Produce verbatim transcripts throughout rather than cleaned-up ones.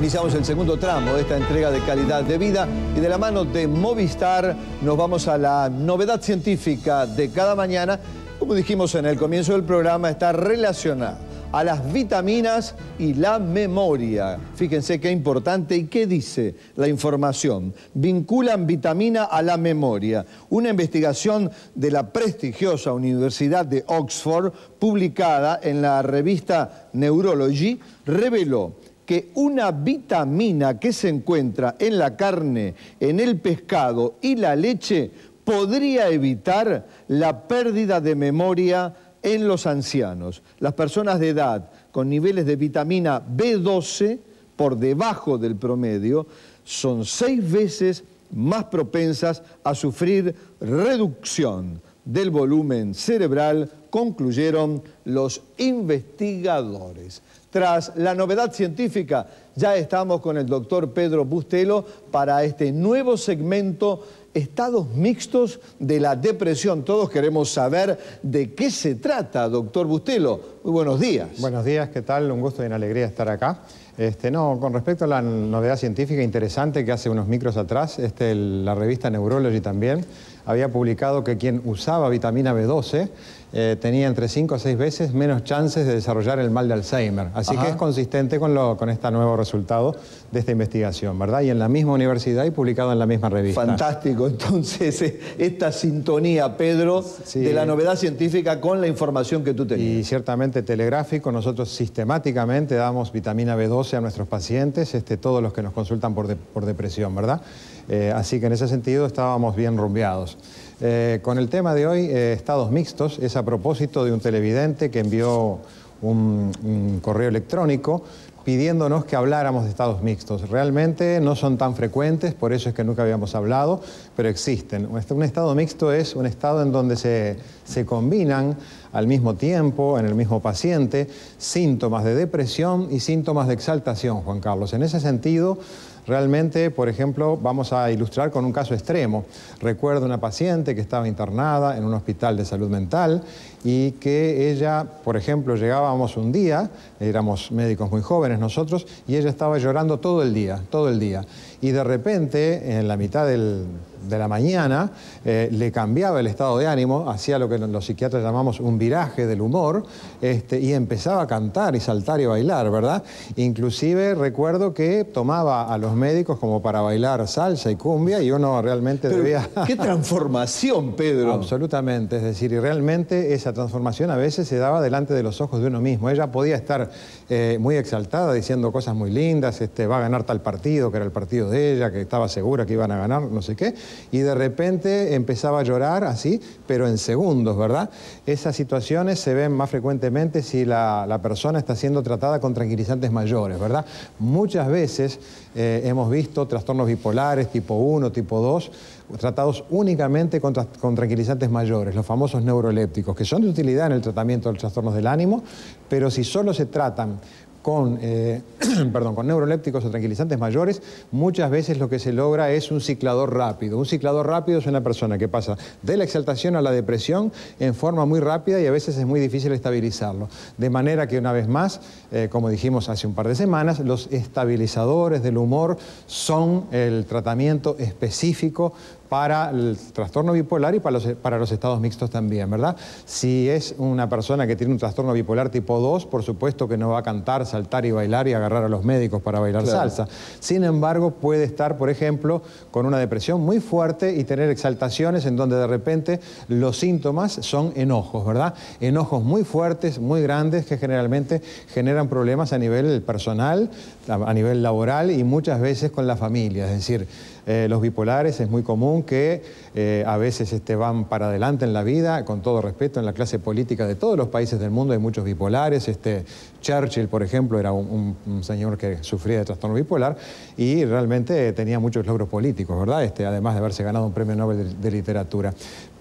Iniciamos el segundo tramo de esta entrega de calidad de vida y de la mano de Movistar nos vamos a la novedad científica de cada mañana. Como dijimos en el comienzo del programa, está relacionada a las vitaminas y la memoria. Fíjense qué importante y qué dice la información. Vinculan vitamina a la memoria. Una investigación de la prestigiosa Universidad de Oxford, publicada en la revista Neurology, reveló que una vitamina que se encuentra en la carne, en el pescado y la leche podría evitar la pérdida de memoria en los ancianos. Las personas de edad con niveles de vitamina B doce por debajo del promedio son seis veces más propensas a sufrir reducción del volumen cerebral, concluyeron los investigadores. Tras la novedad científica, ya estamos con el doctor Pedro Bustelo para este nuevo segmento, estados mixtos de la depresión. Todos queremos saber de qué se trata, doctor Bustelo. Muy buenos días. Buenos días, ¿qué tal? Un gusto y una alegría estar acá. Este, no, con respecto a la novedad científica interesante que hace unos micros atrás, este, el, la revista Neurology también había publicado que quien usaba vitamina B doce eh, tenía entre cinco a seis veces menos chances de desarrollar el mal de Alzheimer. Así Ajá. que es consistente con, lo, con este nuevo resultado de esta investigación, ¿verdad? Y en la misma universidad y publicado en la misma revista. Fantástico. Entonces, esta sintonía, Pedro, sí, de la novedad científica con la información que tú tenías. Y ciertamente telegráfico. Nosotros sistemáticamente damos vitamina B doce a nuestros pacientes, este, todos los que nos consultan por, de, por depresión, ¿verdad? Eh, así que en ese sentido estábamos bien rumbeados. Eh, con el tema de hoy, eh, estados mixtos, es a propósito de un televidente que envió un, un correo electrónico pidiéndonos que habláramos de estados mixtos. Realmente no son tan frecuentes, por eso es que nunca habíamos hablado, pero existen. Un estado mixto es un estado en donde se, se combinan al mismo tiempo, en el mismo paciente, síntomas de depresión y síntomas de exaltación, Juan Carlos. En ese sentido, realmente, por ejemplo, vamos a ilustrar con un caso extremo. Recuerdo una paciente que estaba internada en un hospital de salud mental y que ella, por ejemplo, llegábamos un día, éramos médicos muy jóvenes nosotros, y ella estaba llorando todo el día, todo el día. Y de repente, en la mitad del, de la mañana, eh, le cambiaba el estado de ánimo, hacía lo que los psiquiatras llamamos un viraje del humor, este, y empezaba a cantar y saltar y bailar, ¿verdad? Inclusive recuerdo que tomaba a los médicos como para bailar salsa y cumbia, y uno realmente Pero, debía... ¡qué transformación, Pedro! Absolutamente, es decir, y realmente esa transformación a veces se daba delante de los ojos de uno mismo. Ella podía estar eh, muy exaltada, diciendo cosas muy lindas, este, va a ganar tal partido, que era el partido de ella, que estaba segura que iban a ganar, no sé qué, y de repente empezaba a llorar así, pero en segundos, ¿verdad? Esas situaciones se ven más frecuentemente si la, la persona está siendo tratada con tranquilizantes mayores, ¿verdad? Muchas veces eh, hemos visto trastornos bipolares tipo uno, tipo dos, tratados únicamente con, tra con tranquilizantes mayores, los famosos neurolépticos, que son de utilidad en el tratamiento de los trastornos del ánimo, pero si solo se tratan con, eh, perdón, con neurolépticos o tranquilizantes mayores, muchas veces lo que se logra es un ciclador rápido. Un ciclador rápido es una persona que pasa de la exaltación a la depresión en forma muy rápida y a veces es muy difícil estabilizarlo. De manera que, una vez más, eh, como dijimos hace un par de semanas, los estabilizadores del humor son el tratamiento específico para el trastorno bipolar y para los, para los estados mixtos también, ¿verdad? Si es una persona que tiene un trastorno bipolar tipo dos, por supuesto que no va a cantar, saltar y bailar y agarrar a los médicos para bailar claro. salsa. Sin embargo, puede estar, por ejemplo, con una depresión muy fuerte y tener exaltaciones en donde de repente los síntomas son enojos, ¿verdad? Enojos muy fuertes, muy grandes, que generalmente generan problemas a nivel personal, a nivel laboral y muchas veces con la familia. Es decir, eh, los bipolares es muy común que eh, a veces este, van para adelante en la vida, con todo respeto, en la clase política de todos los países del mundo hay muchos bipolares. Este, Churchill, por ejemplo, era un, un, un señor que sufría de trastorno bipolar y realmente tenía muchos logros políticos, ¿verdad? Este, además de haberse ganado un premio Nobel de, de literatura.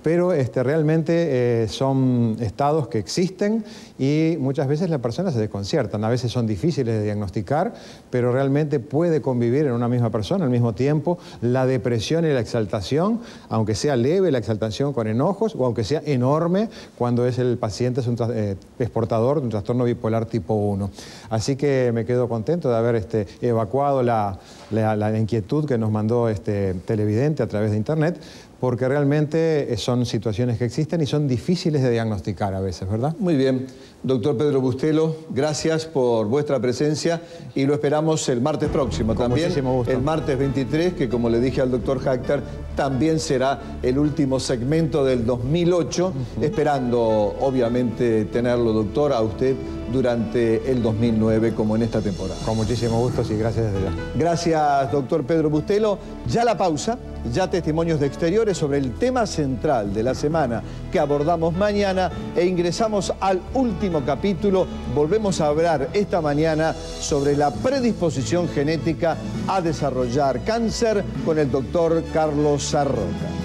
pero este, realmente eh, son estados que existen y muchas veces las personas se desconciertan. A veces son difíciles de diagnosticar, pero realmente puede convivir en una misma persona al mismo tiempo la depresión y la exaltación, aunque sea leve la exaltación con enojos o aunque sea enorme cuando es el paciente es, un, eh, es portador de un trastorno bipolar tipo uno. Así que me quedo contento de haber este, evacuado la, la, la inquietud que nos mandó este televidente a través de internet, porque realmente son situaciones que existen y son difíciles de diagnosticar a veces, ¿verdad? Muy bien. Doctor Pedro Bustelo, gracias por vuestra presencia y lo esperamos el martes próximo. Con también muchísimo gusto. El martes veintitrés, que como le dije al doctor Hactar, también será el último segmento del dos mil ocho, uh-huh. esperando obviamente tenerlo, doctor, a usted durante el dos mil nueve, como en esta temporada. Con muchísimo gusto y gracias desde ya. Gracias, doctor Pedro Bustelo. Ya la pausa, ya testimonios de exteriores sobre el tema central de la semana que abordamos mañana e ingresamos al último capítulo. Volvemos a hablar esta mañana sobre la predisposición genética a desarrollar cáncer con el doctor Carlos Sarroca.